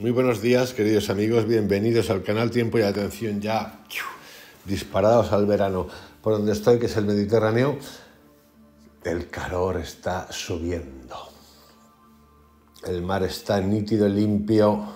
Muy buenos días, queridos amigos, bienvenidos al canal Tiempo y Atención ya disparados al verano. Por donde estoy, que es el Mediterráneo, el calor está subiendo. El mar está nítido, limpio,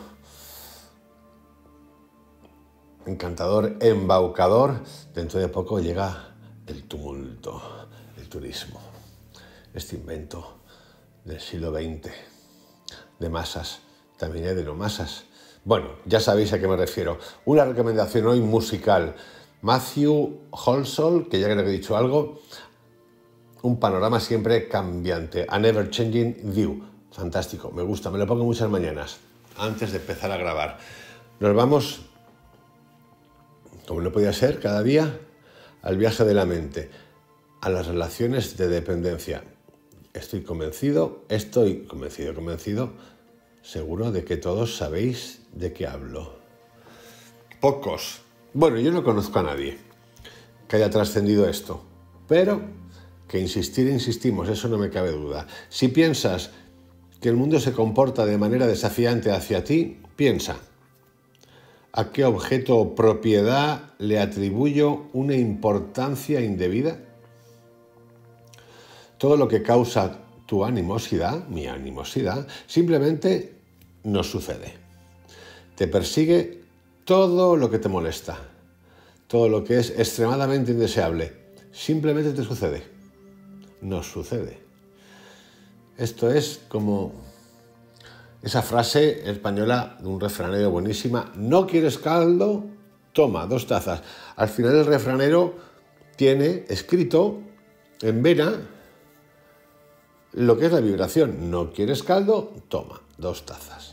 encantador, embaucador. Dentro de poco llega el tumulto, el turismo. Este invento del siglo XX, de masas. También hay de no masas. Bueno, ya sabéis a qué me refiero. Una recomendación hoy musical. Matthew Halsall, que ya creo que he dicho algo. Un panorama siempre cambiante. A Never Changing View. Fantástico, me gusta. Me lo pongo muchas mañanas antes de empezar a grabar. Nos vamos, como no podía ser, cada día al viaje de la mente, a las relaciones de dependencia. Estoy convencido, seguro de que todos sabéis de qué hablo. Pocos. Bueno, yo no conozco a nadie que haya trascendido esto, pero que insistimos, eso no me cabe duda. Si piensas que el mundo se comporta de manera desafiante hacia ti, piensa, ¿a qué objeto o propiedad le atribuyo una importancia indebida? Todo lo que causa tu animosidad, mi animosidad, simplemente nos sucede. Te persigue todo lo que te molesta, todo lo que es extremadamente indeseable, simplemente te sucede. Nos sucede. Esto es como esa frase española de un refranero buenísima: no quieres caldo, toma 2 tazas. Al final el refranero tiene escrito en vena lo que es la vibración. No quieres caldo, toma 2 tazas.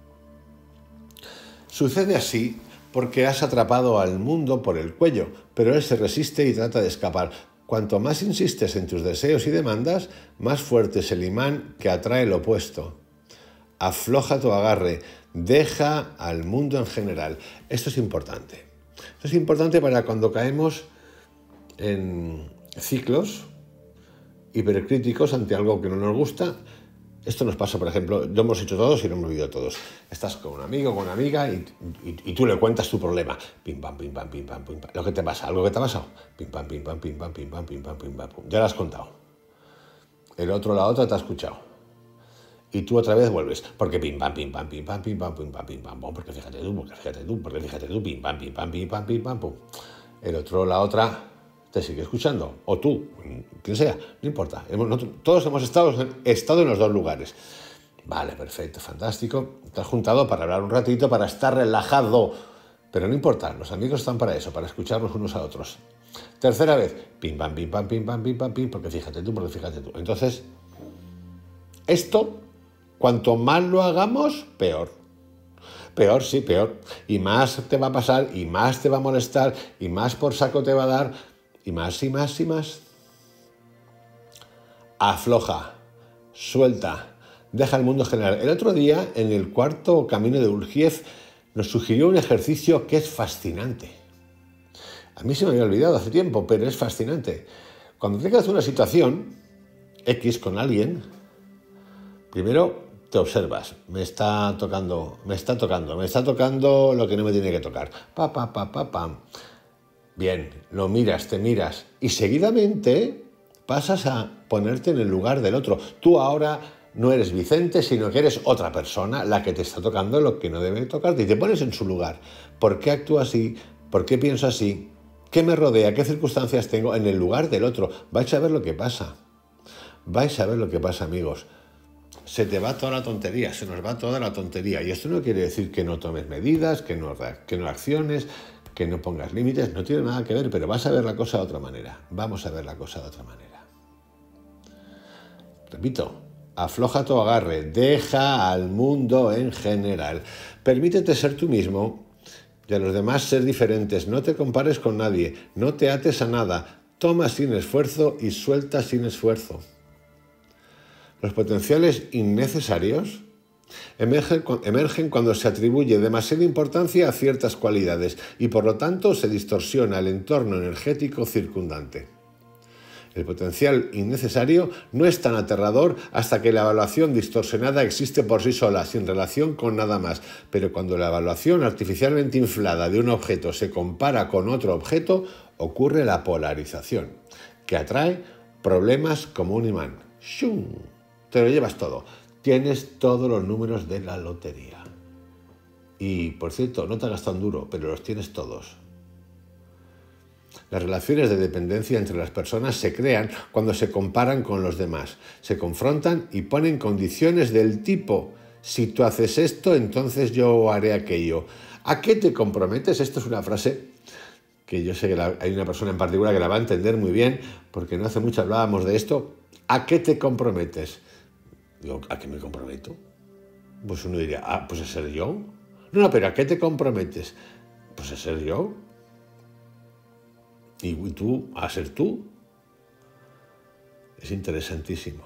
Sucede así porque has atrapado al mundo por el cuello, pero él se resiste y trata de escapar. Cuanto más insistes en tus deseos y demandas, más fuerte es el imán que atrae lo opuesto. Afloja tu agarre, deja al mundo en general. Esto es importante. Esto es importante para cuando caemos en ciclos hipercríticos ante algo que no nos gusta. Esto nos pasa, por ejemplo, lo hemos hecho todos y lo hemos vivido todos. Estás con un amigo, con una amiga y tú le cuentas tu problema. Pim, pam, pim, pam, pim, pam, pim, pam. Lo que te pasa, algo que te ha pasado. Pim, pam, pim, pam, pim, pam, pim, pam, pim, pam, pim, pam, pum. Ya lo has contado. El otro, la otra te ha escuchado. Y tú otra vez vuelves. Porque pim, pam, pim, pam, pim, pam, pim, pam, pim, pam, pim, pam, pum. Porque fíjate tú, pim, pam, pim, pam, pim, pam, pim, pam, pum. El otro, la otra te sigue escuchando, o tú, quien sea, no importa. Todos hemos estado en los 2 lugares. Vale, perfecto, fantástico. Te has juntado para hablar un ratito, para estar relajado. Pero no importa, los amigos están para eso, para escucharnos unos a otros. Tercera vez, pim, pam, pim, pam, pim, pam, pim, pam, pim, porque fíjate tú. Entonces, esto, cuanto más lo hagamos, peor. Peor, sí, peor. Y más te va a pasar, y más te va a molestar, y más por saco te va a dar. Y más, y más, y más. Afloja, suelta, deja el mundo general. El otro día, en el 4º camino de Gurdjieff, nos sugirió un ejercicio que es fascinante. A mí se me había olvidado hace tiempo, pero es fascinante. Cuando tengas una situación X con alguien, primero te observas. Me está tocando lo que no me tiene que tocar. Pam. Bien, lo miras, te miras y seguidamente pasas a ponerte en el lugar del otro. Tú ahora no eres Vicente, sino que eres otra persona la que te está tocando lo que no debe tocarte y te pones en su lugar. ¿Por qué actúo así? ¿Por qué pienso así? ¿Qué me rodea? ¿Qué circunstancias tengo en el lugar del otro? Vais a ver lo que pasa. Vais a ver lo que pasa, amigos. Se te va toda la tontería, se nos va toda la tontería. Y esto no quiere decir que no tomes medidas, que no acciones, que no pongas límites, no tiene nada que ver, pero vas a ver la cosa de otra manera. Vamos a ver la cosa de otra manera. Repito, afloja tu agarre, deja al mundo en general. Permítete ser tú mismo y a los demás ser diferentes. No te compares con nadie, no te ates a nada. Toma sin esfuerzo y suelta sin esfuerzo. Los potenciales innecesarios emergen cuando se atribuye demasiada importancia a ciertas cualidades y por lo tanto se distorsiona el entorno energético circundante. El potencial innecesario no es tan aterrador hasta que la evaluación distorsionada existe por sí sola, sin relación con nada más. Pero cuando la evaluación artificialmente inflada de un objeto se compara con otro objeto, ocurre la polarización, que atrae problemas como un imán. ¡Shum! Te lo llevas todo. Tienes todos los números de la lotería. Y, por cierto, no te has gastado un duro, pero los tienes todos. Las relaciones de dependencia entre las personas se crean cuando se comparan con los demás, se confrontan y ponen condiciones del tipo: si tú haces esto, entonces yo haré aquello. ¿A qué te comprometes? Esto es una frase que yo sé que hay una persona en particular que la va a entender muy bien, porque no hace mucho hablábamos de esto. ¿A qué te comprometes? Digo, ¿a qué me comprometo? Pues uno diría, pues a ser yo. No, pero ¿a qué te comprometes? Pues a ser yo. ¿Y tú a ser tú? Es interesantísimo.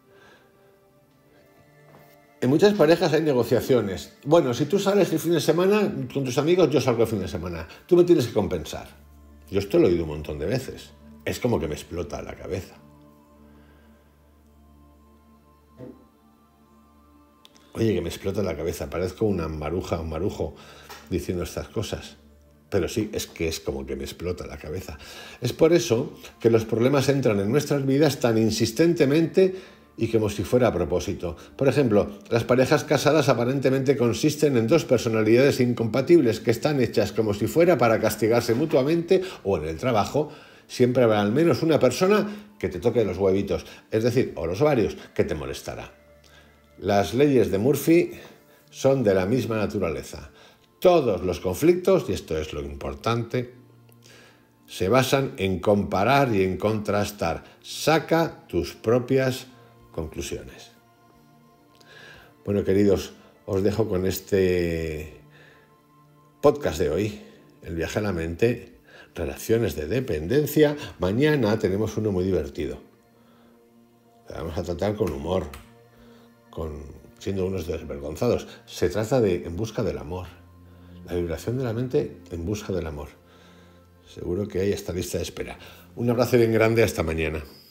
En muchas parejas hay negociaciones. Bueno, si tú sales el fin de semana con tus amigos, yo salgo el fin de semana. Tú me tienes que compensar. Yo esto lo he oído un montón de veces. Es como que me explota la cabeza. Oye, que me explota la cabeza. Parezco una maruja, un marujo diciendo estas cosas. Pero sí, es que es como que me explota la cabeza. Es por eso que los problemas entran en nuestras vidas tan insistentemente y como si fuera a propósito. Por ejemplo, las parejas casadas aparentemente consisten en dos personalidades incompatibles que están hechas como si fuera para castigarse mutuamente, o en el trabajo siempre habrá al menos una persona que te toque los huevitos, es decir, o los ovarios, que te molestará. Las leyes de Murphy son de la misma naturaleza. Todos los conflictos, y esto es lo importante, se basan en comparar y en contrastar. Saca tus propias conclusiones. Bueno, queridos, os dejo con este podcast de hoy, El viaje a la mente, relaciones de dependencia. Mañana tenemos uno muy divertido. Lo vamos a tratar con humor, siendo unos desvergonzados. Se trata de En busca del amor. La vibración de la mente en busca del amor. Seguro que hay esta lista de espera. Un abrazo bien grande, hasta mañana.